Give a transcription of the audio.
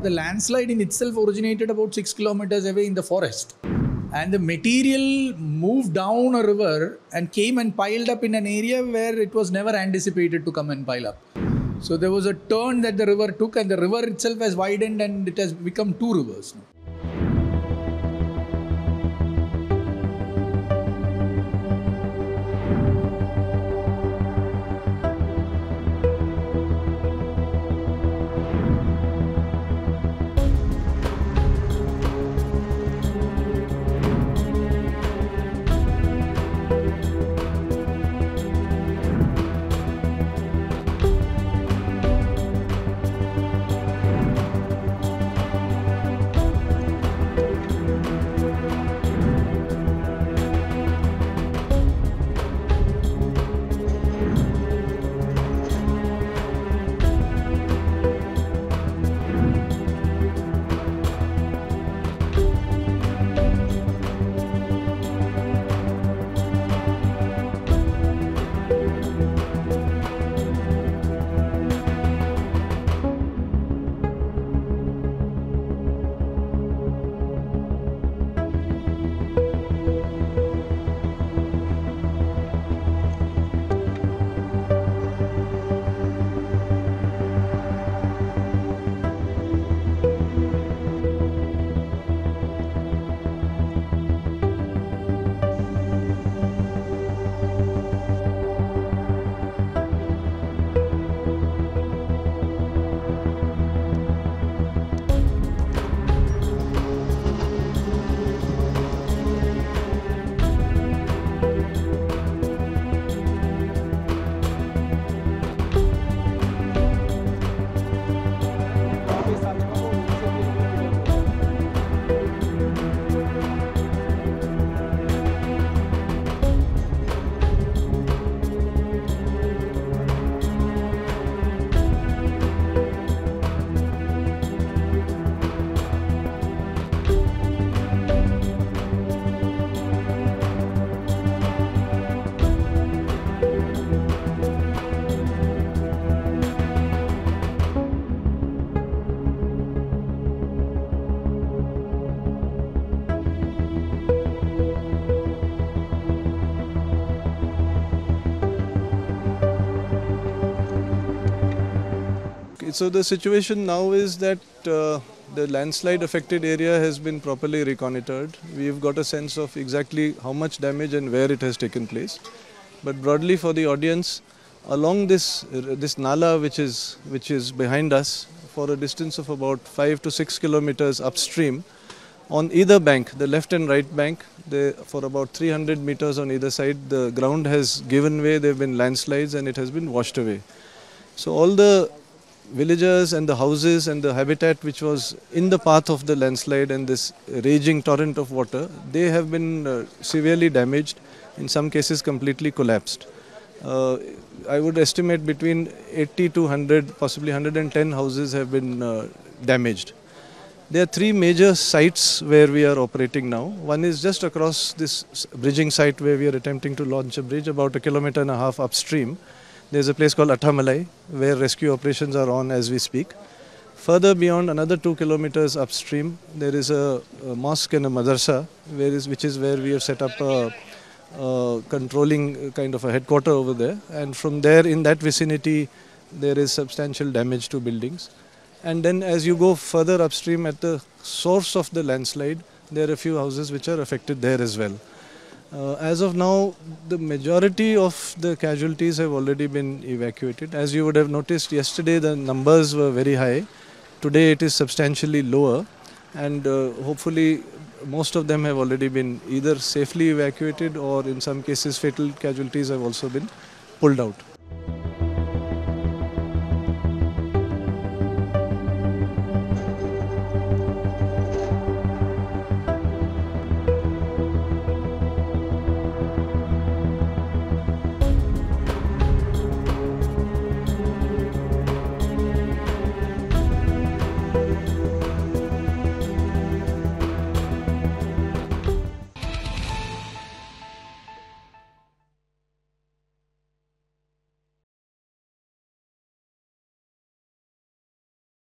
the landslide in itself originated about 6 kilometers away in the forest. And the material moved down a river and came and piled up in an area where it was never anticipated to come and pile up. So there was a turn that the river took, and the river itself has widened and it has become two rivers now. So the situation now is that the landslide affected area has been properly reconnoitered. We've got a sense of exactly how much damage and where it has taken place. But broadly for the audience, along this nala which is behind us, for a distance of about 5 to 6 kilometers upstream, on either bank, the left and right bank, for about 300 meters on either side, the ground has given way. There have been landslides and it has been washed away. So all the villagers and the houses and the habitat which was in the path of the landslide and this raging torrent of water, they have been severely damaged, in some cases completely collapsed. I would estimate between 80 to 100, possibly 110 houses have been damaged. There are three major sites where we are operating now. One is just across this bridging site where we are attempting to launch a bridge about 1.5 kilometers upstream. There's a place called Attamalai where rescue operations are on as we speak. Further beyond, another 2 kilometers upstream, there is a mosque and a madrasa which is where we have set up a controlling kind of a headquarter over there. And from there, in that vicinity, there is substantial damage to buildings. And then as you go further upstream at the source of the landslide, there are a few houses which are affected there as well. As of now, the majority of the casualties have already been evacuated. As you would have noticed, yesterday the numbers were very high. Today it is substantially lower, and hopefully most of them have already been either safely evacuated or in some cases fatal casualties have also been pulled out.